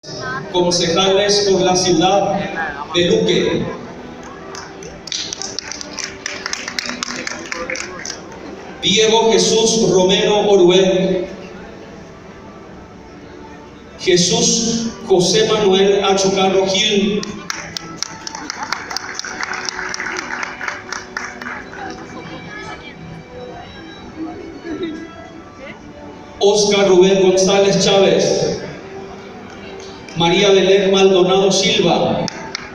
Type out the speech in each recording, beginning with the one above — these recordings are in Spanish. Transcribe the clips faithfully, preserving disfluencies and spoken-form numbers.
concejales por la ciudad de Luque. Diego Jesús Romero Oruel. Jesús José Manuel Achocarro Gil. Oscar Rubén González Chávez. María Belén Maldonado Silva.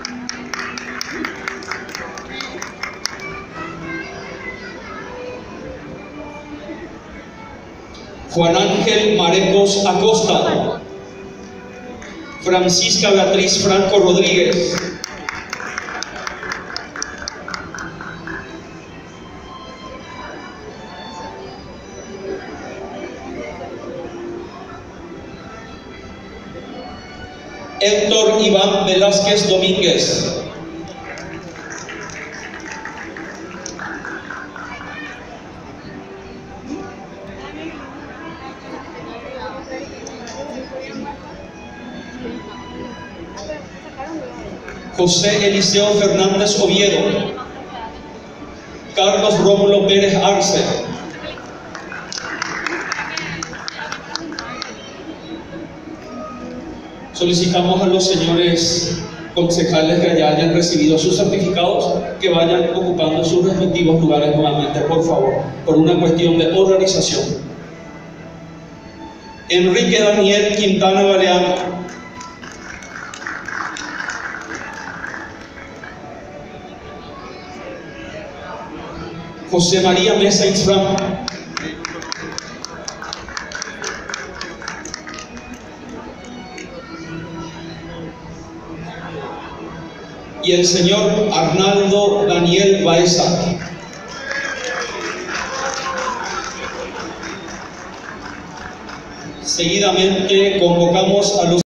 Juan Ángel Marecos Acosta. Francisca Beatriz Franco Rodríguez. Héctor Iván Velázquez Domínguez. José Eliseo Fernández Oviedo. Carlos Rómulo Pérez Arce. Solicitamos a los señores concejales que ya hayan recibido sus certificados que vayan ocupando sus respectivos lugares nuevamente, por favor, por una cuestión de organización. Enrique Daniel Quintana Galeano. José María Mesa Isfram. Y el señor Arnaldo Daniel Baeza. Seguidamente convocamos a los